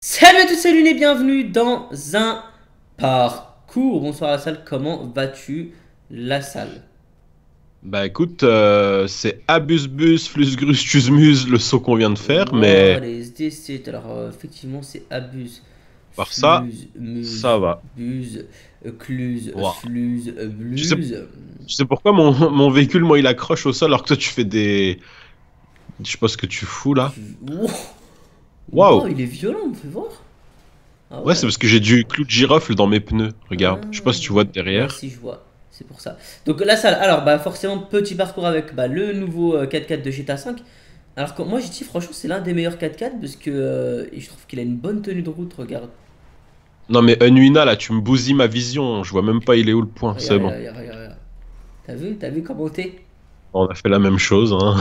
Salut à tous, salut et bienvenue dans un parcours. Bonsoir la salle, comment vas-tu la salle? Bah écoute, c'est Abusbus, Flusgrus, Tschüsmus, le saut qu'on vient de faire, Wow, mais les SD7, alors effectivement c'est abuse, par ça, fluse, ça muse, va. buse, cluse, Ouah. fluse, Tu sais, bluse. tu sais pourquoi mon véhicule, moi, il accroche au sol alors que toi, tu fais des... Je sais pas ce que tu fous là. Wow, wow, Waouh! il est violent, on peut voir. Ah Ouais, c'est ouais. parce que j'ai du clou de girofle dans mes pneus. Regarde, je sais pas si tu vois Ah. Ouais, derrière. si je vois, c'est pour ça. Donc la salle, alors bah forcément petit parcours avec le nouveau 4x4 de GTA 5. Alors que moi j'ai dit franchement c'est l'un des meilleurs 4x4 parce que et je trouve qu'il a une bonne tenue de route, regarde. Non mais Unuina, là, tu me bousilles ma vision. Je vois même pas il est où le point, c'est Regarde, bon. regarde, regarde, regarde, regarde. T'as vu comment t'es? On a fait la même chose, hein.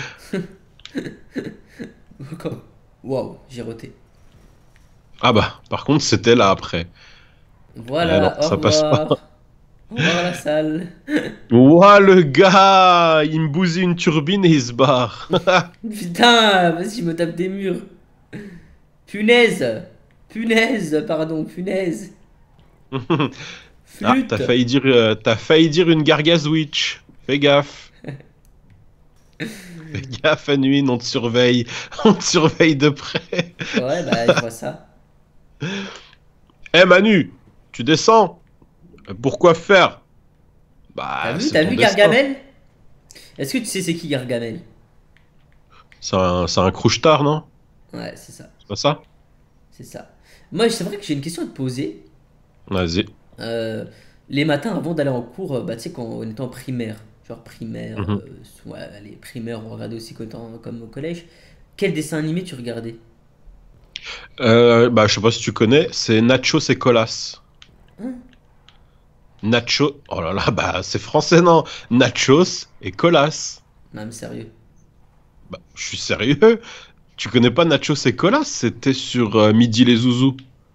Waouh, j'ai roté. Ah bah, par contre, c'était là après. Eh non, Voilà, au ça passe pas. revoir. Au revoir la salle. Ouah, le gars, il me bousille une turbine et il se barre. Putain, vas-y, je me tape des murs. Punaise. Punaise, pardon, punaise. Ah, Flûte. t'as failli dire une gargazwitch. Fais gaffe. Fais gaffe, Anuine, on te surveille. On te surveille de près. Ouais, bah je vois ça. Eh Manu, tu descends. Pourquoi faire? Bah, c'est T'as ton vu destin. Gargamel? Est-ce que tu sais c'est qui Gargamel? C'est un crouche-tard, non? Ouais, c'est ça. C'est pas ça? C'est ça. Moi, c'est vrai que j'ai une question à te poser. Vas-y. Euh, les matins avant d'aller en cours, bah, tu sais, quand on était en primaire, genre primaire, Mhm. ouais, les primaires, on regardait aussi comme au collège. Quel dessin animé tu regardais? Bah, je sais pas si tu connais, c'est Nachos et Colas. Hein? Nacho, oh là là, bah c'est français, non? Nachos et Colas. Non, mais sérieux. Bah, je suis sérieux. Tu connais pas Nacho c'est Colas? C'était sur Midi les Zouzous.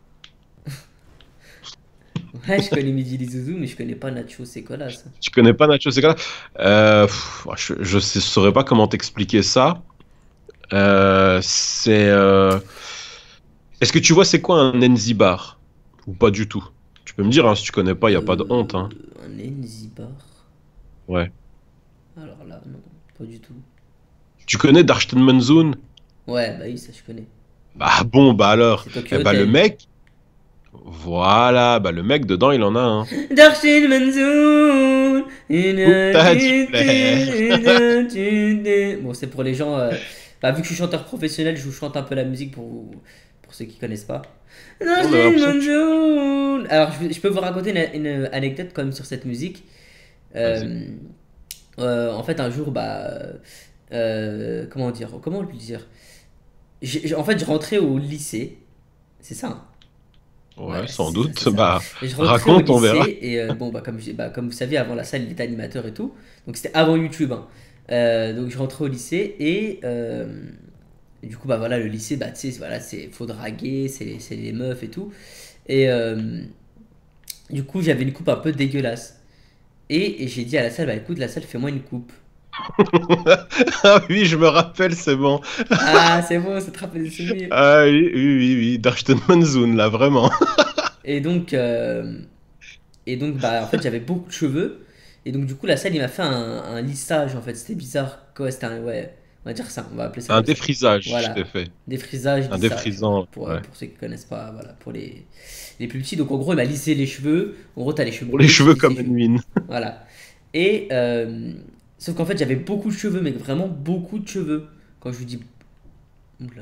Ouais, je connais Midi les Zouzous, mais je connais pas Nacho, c'est quoi là ça? Tu connais pas Nacho c'est Colas? Saurais pas comment t'expliquer ça. C'est. Est-ce que tu vois c'est quoi un Enzi bar? Ou pas du tout? Tu peux me dire, hein, si tu connais pas, y a pas de honte, hein. Un Enzibar? Ouais. Alors là, non, pas du tout. Tu connais Darsten Manzoun? Ouais, bah oui, ça je connais. Bah bon, bah alors. C'est Tokyo Eh bah le Hotel. mec, voilà, bah le mec dedans il en a un. Darshin Manzoun, Où t'as du flair. bon, c'est pour les gens. Bah, vu que je suis chanteur professionnel, je vous chante un peu la musique pour ceux qui connaissent pas. On avait Darshin l'impression que tu. Manzoun. Alors, je peux vous raconter une anecdote quand même sur cette musique. Vas-y. Euh, en fait, un jour, bah. Comment dire? Comment lui dire? En fait, je rentrais au lycée. C'est ça, hein. Ouais, Ouais, sans c'est ça, doute. c'est ça. Bah, Et je rentrais au raconte, on verra. lycée et bon, comme vous savez, avant la salle, il était animateur et tout. Donc c'était avant YouTube, hein. Donc je rentrais au lycée et du coup, bah voilà, le lycée, bah tu sais, voilà, c'est faut draguer, c'est les meufs et tout. Et du coup, j'avais une coupe un peu dégueulasse. Et j'ai dit à la salle, bah écoute, la salle, fais-moi une coupe. Ah oui, je me rappelle, c'est bon. Ah, c'est bon, ça te rappelle des souvenirs. Ah oui, oui, oui, oui. Darsten Manzoun, là, vraiment. Et donc, euh, Et donc, bah, en fait, j'avais beaucoup de cheveux. Et donc, du coup, la salle, il m'a fait un lissage, en fait. C'était bizarre. Quoi, c'était un. Ouais, on va dire ça. On va appeler ça Un comme ça. défrisage, je t'ai Voilà. fait. Défrisage, Un lissage. défrisant, Pour, ouais. pour ceux qui connaissent pas, voilà. Pour les plus petits. Donc, en gros, il m'a lissé les cheveux. En gros, t'as les cheveux Pour les bleus, tu cheveux lisses les comme cheveux. une Voilà. Et. Sauf qu'en fait, j'avais beaucoup de cheveux, mais vraiment beaucoup de cheveux. Quand je vous dis. Oula.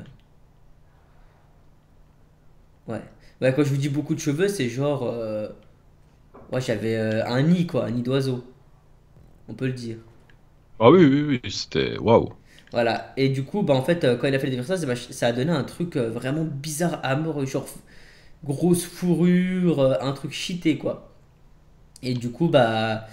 Ouais. Ouais, quand je vous dis beaucoup de cheveux, c'est genre. Ouais, j'avais un nid, quoi. Un nid d'oiseau. On peut le dire. Ah oui, oui, oui, c'était. Waouh. Voilà. Et du coup, bah, en fait, quand il a fait le déversage, bah, ça a donné un truc vraiment bizarre à mort, genre grosse fourrure, un truc cheaté, quoi. Et du coup, bah.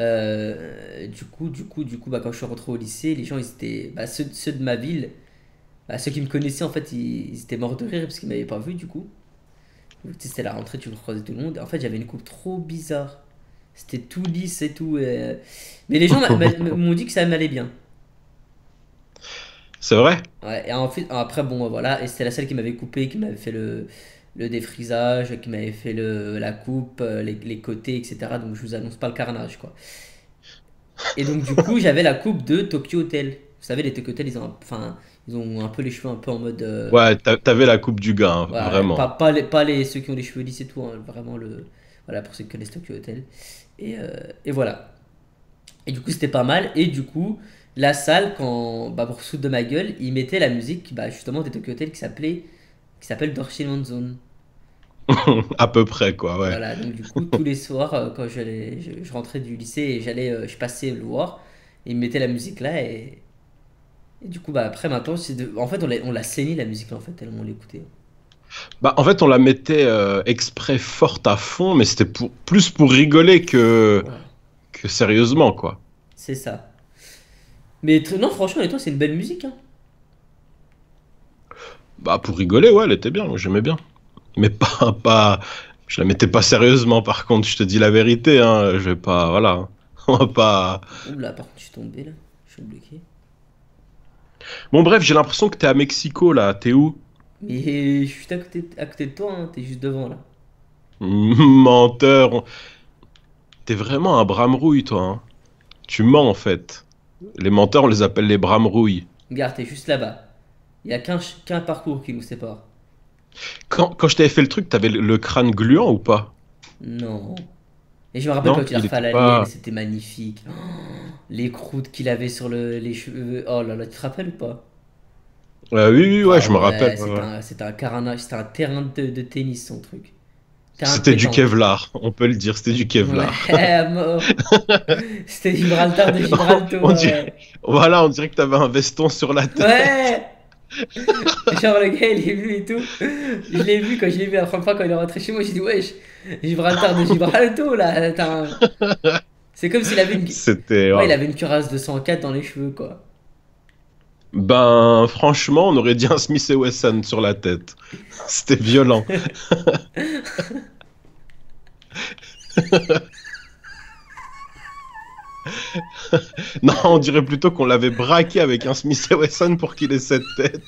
Bah, quand je suis rentré au lycée, les gens, ils étaient. Bah, ceux de ma ville, bah, ceux qui me connaissaient, en fait, ils étaient morts de rire parce qu'ils m'avaient pas vu, du coup. Tu sais, c'était la rentrée, tu croisais tout le monde. Et en fait, j'avais une coupe trop bizarre. C'était tout lisse et tout. Mais les gens m'ont dit que ça m'allait bien. C'est vrai? Ouais, et ensuite, après, bon, voilà, et c'était la salle qui m'avait coupé, qui m'avait fait le défrisage, qui m'avait fait la coupe, les côtés, etc. Donc je vous annonce pas le carnage, quoi. Et donc, du coup, j'avais la coupe de Tokyo Hotel. Vous savez, les Tokyo Hotel, enfin, ils ont un peu les cheveux un peu en mode. Ouais, t'avais la coupe du gars, hein, Voilà, vraiment. ceux qui ont les cheveux lisses et tout, hein, vraiment le. Voilà, pour ceux qui connaissent Tokyo Hotel. Et voilà. Et du coup, c'était pas mal. Et du coup, la salle, bah, pour se foutre de ma gueule, ils mettaient la musique, bah, justement, des Tokyo Hotel qui s'appelle Dorshimon Zone. À peu près, quoi, ouais. Voilà, donc du coup, tous les soirs, quand je rentrais du lycée et je passais le voir, ils mettaient la musique là et du coup, bah après, maintenant, en fait, on l'a saigné la musique là, en fait, tellement on l'écoutait. Bah, en fait, on la mettait exprès forte à fond, mais c'était plus pour rigoler Ouais, que sérieusement, quoi. c'est ça. Mais non, franchement, et toi, c'est une belle musique, hein. Bah, pour rigoler, ouais, elle était bien, moi j'aimais bien. Mais je la mettais pas sérieusement, par contre, je te dis la vérité, hein, je vais pas, voilà, hein. On va pas. Oula, par contre, je suis tombé là, je suis bloqué. Bon, bref, j'ai l'impression que t'es à Mexico, là, t'es où? Mais je suis juste à côté de toi, hein, t'es juste devant là. Menteur. T'es vraiment un bramerouille, toi, hein. Tu mens, en fait. Les menteurs, on les appelle les bramerouilles. Regarde, t'es juste là-bas. Il y a qu'un parcours qui nous sépare. Quand je t'avais fait le truc, t'avais le crâne gluant ou pas? Non. Et je me rappelle Non? quand il a Il refait à était l'alien, pas. c'était magnifique. Oh, les croûtes qu'il avait sur les cheveux. Oh là là, tu te rappelles ou pas? Oui, oui, ouais, Ah je me rappelle. ouais, Ouais, ouais. c'était un carnage, c'était un terrain de tennis son truc. Terrain de C'était du pétanque. Kevlar, on peut le dire, c'était du Kevlar. Ouais, à mort. C'était Gibraltar de Gibraltar, On dirait, ouais. voilà, on dirait que t'avais un veston sur la tête. Ouais! Genre le gars il est venu et tout. Je l'ai vu quand je l'ai vu la première fois quand il est rentré chez moi, j'ai dit wesh, Gibraltar de Gibraltar là, c'est comme s'il avait une. C'était. Ouais, il Oh. avait une cuirasse de 104 dans les cheveux quoi. Ben, franchement, on aurait dit un Smith et Wesson sur la tête. C'était violent. Non, on dirait plutôt qu'on l'avait braqué avec un Smith et Wesson pour qu'il ait cette tête.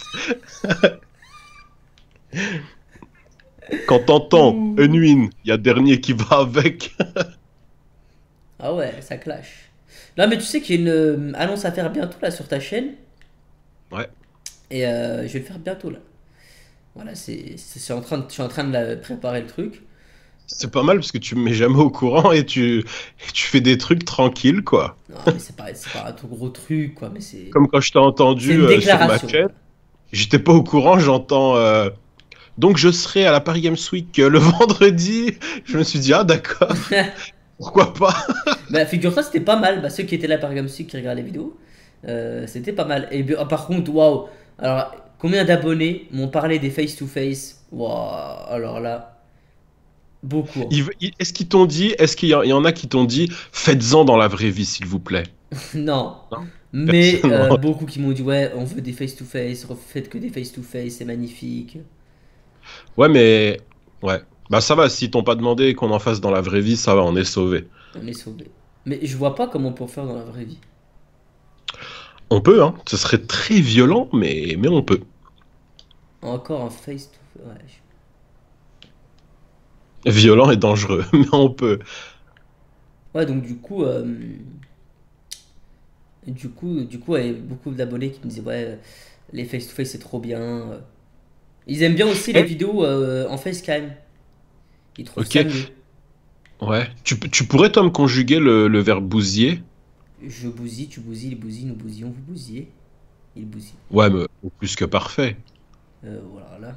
Quand t'entends Ouh. Unwin, il y a dernier qui va avec. Ah ouais, ça clash. Non mais tu sais qu'il y a une annonce à faire bientôt là sur ta chaîne Ouais. et je vais le faire bientôt là. Voilà, je suis en train de préparer le truc. C'est pas mal parce que tu me mets jamais au courant et tu fais des trucs tranquilles, quoi. Non mais c'est pas un tout gros truc quoi, mais Comme quand je t'ai c'est entendu une sur ma déclaration. chaîne, j'étais pas au courant, j'entends. Donc je serai à la Paris Games Week le vendredi. Je me suis dit, ah d'accord, pourquoi pas. Bah, figure-toi, c'était pas mal. Bah, ceux qui étaient là, par exemple, ceux qui regardaient les vidéos, c'était pas mal. Et par contre, waouh! Alors, combien d'abonnés m'ont parlé des face-to-face? Waouh! Alors là, beaucoup, hein. Est-ce qu'ils t'ont dit, est-ce qu'il y en a qui t'ont dit, faites-en dans la vraie vie, s'il vous plaît? Non. Non, Mais personne. beaucoup qui m'ont dit, ouais, on veut des face-to-face, faites que des face-to-face, c'est magnifique. Ouais, mais ouais. Bah ça va, si t'ont pas demandé qu'on en fasse dans la vraie vie, ça va, on est sauvé. On est sauvé. Mais je vois pas comment on peut faire dans la vraie vie. On peut, hein. Ce serait très violent, mais on peut. Encore un face-to-face. Ouais. Violent et dangereux, mais on peut. Ouais, donc du coup, ouais, beaucoup d'abonnés qui me disaient, ouais, les face-to-face c'est trop bien. Ils aiment bien aussi les Eh, vidéos en facecam. Ils trouvent ok, ça mieux. ouais. Tu pourrais, toi, me conjuguer le verbe bousiller? Je bousille, tu bousilles, il bousille, nous bousillons, vous bousillez. Il bousille. Ouais, mais plus que parfait. Voilà, là.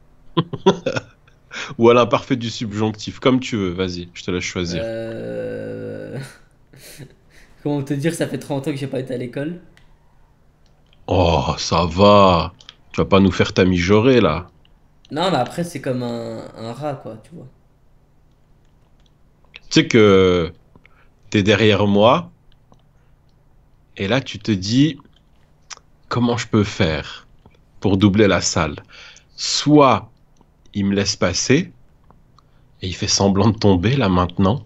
Ou à l'imparfait du subjonctif, comme tu veux, vas-y, je te laisse choisir. Euh... Comment te dire, ça fait 30 ans que j'ai pas été à l'école. Oh, ça va. Tu vas pas nous faire ta mijaurée, là. Non, mais après, c'est comme un rat, quoi, tu vois. Tu sais que t'es derrière moi, et là, tu te dis, comment je peux faire pour doubler la salle? Soit il me laisse passer, et il fait semblant de tomber, là, maintenant.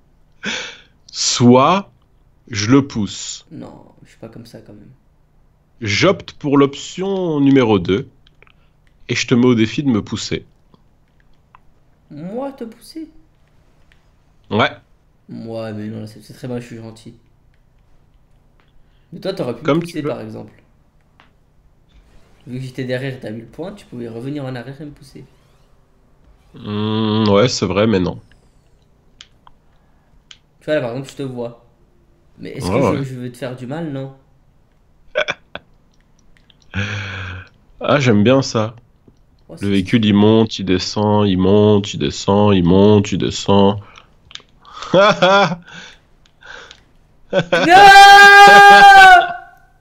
Soit je le pousse. Non, je suis pas comme ça quand même. j'opte pour l'option numéro 2 et je te mets au défi de me pousser. Moi, te pousser? Ouais, Moi, mais non, c'est très bien, je suis gentil. Mais toi, t'aurais pu me comme tu pousser veux. par exemple. Vu que j'étais derrière, t'as vu le point, tu pouvais revenir en arrière et me pousser. Ouais, c'est vrai, mais non. Tu vois, là par exemple, je te vois. Mais est-ce Ouais, que ouais. je veux te faire du mal? Non. Ah, j'aime bien ça. Oh, Le c'est véhicule, il stylé. monte, il descend, il monte, il descend, il monte, il descend. Non!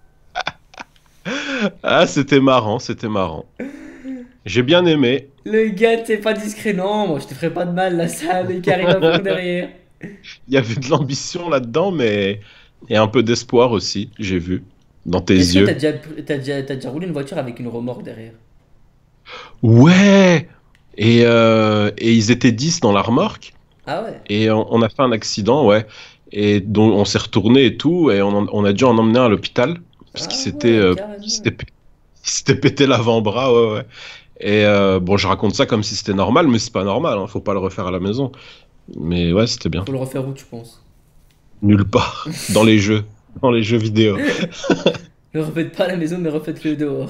Ah, c'était marrant, c'était marrant. J'ai bien aimé. Le gars, t'es pas discret. Non, moi, je te ferai pas de mal, là, ça, le qui arrive à fond derrière. Il y avait de l'ambition là-dedans, mais et un peu d'espoir aussi, j'ai vu, dans tes Est-ce que yeux. t'as déjà roulé une voiture avec une remorque derrière? Ouais! Et ils étaient 10 dans la remorque, Ah ouais? et on a fait un accident, ouais. Et donc on s'est retourné et tout, et on a dû en emmener un à l'hôpital, parce qu'il Ah ouais, il carrément. s'était il s'était pété l'avant-bras, ouais, ouais. Et bon, je raconte ça comme si c'était normal, mais c'est pas normal, hein, faut pas le refaire à la maison. Mais ouais, c'était bien. Faut le refaire où, tu penses? Nulle part, dans les jeux vidéo. Le refaites pas à la maison, mais refaites-le dehors.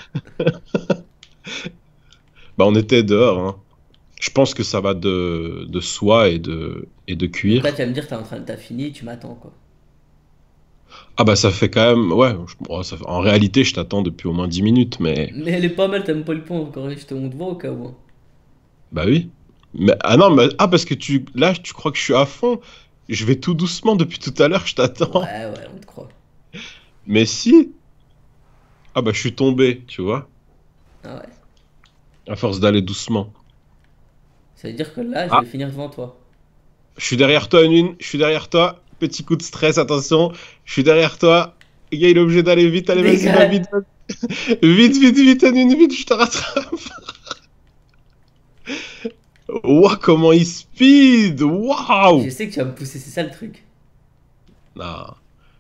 Bah, on était dehors, hein. Je pense que ça va de soie et de Donc là, tu cuir. vas me dire, t'as fini, tu m'attends, quoi. Ah bah ça fait quand même... Ouais, bon, en réalité, je t'attends depuis au moins 10 minutes, mais... Mais elle est pas mal, t'as même pas le point encore, je te montre devant au cas où, hein. Bah oui. Mais, ah non, mais, ah parce que tu... Là, tu crois que je suis à fond. Je vais tout doucement depuis tout à l'heure, je t'attends. Ouais, ouais, on te croit. Mais si... Ah bah je suis tombé, tu vois. Ah ouais. À force d'aller doucement. Ça veut dire que là, je Ah, vais finir devant toi. je suis derrière toi, Nune. Je suis derrière toi. Petit coup de stress, attention. Je suis derrière toi. Le gars, il est obligé d'aller vite. Allez, vas-y, va Dégage! vite. Vite, vite, vite, Nune, vite, je te rattrape. Ouah, comment il speed! Je Waouh! sais que tu vas me pousser, c'est ça le truc. Non,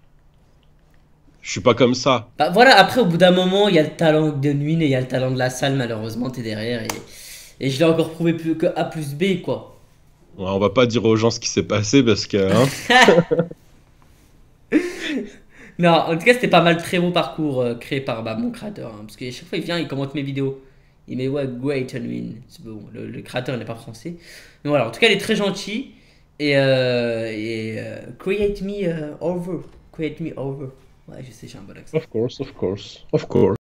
je suis pas comme ça. Bah voilà, après, au bout d'un moment, il y a le talent de nuit et il y a le talent de la salle, malheureusement, t'es derrière. Et je l'ai encore prouvé plus que A plus B, quoi. Ouais, on va pas dire aux gens ce qui s'est passé parce que, hein. Non, en tout cas, c'était pas mal, très beau parcours créé par bah, mon créateur, hein, parce que chaque fois, il vient, il commente mes vidéos. Il met ouais, great Unwin. C'est bon, le créateur n'est pas français. Mais voilà, en tout cas, il est très gentil. Create me over. Create me over. Ouais, je sais, j'ai un bon accent. Of course, of course, of course.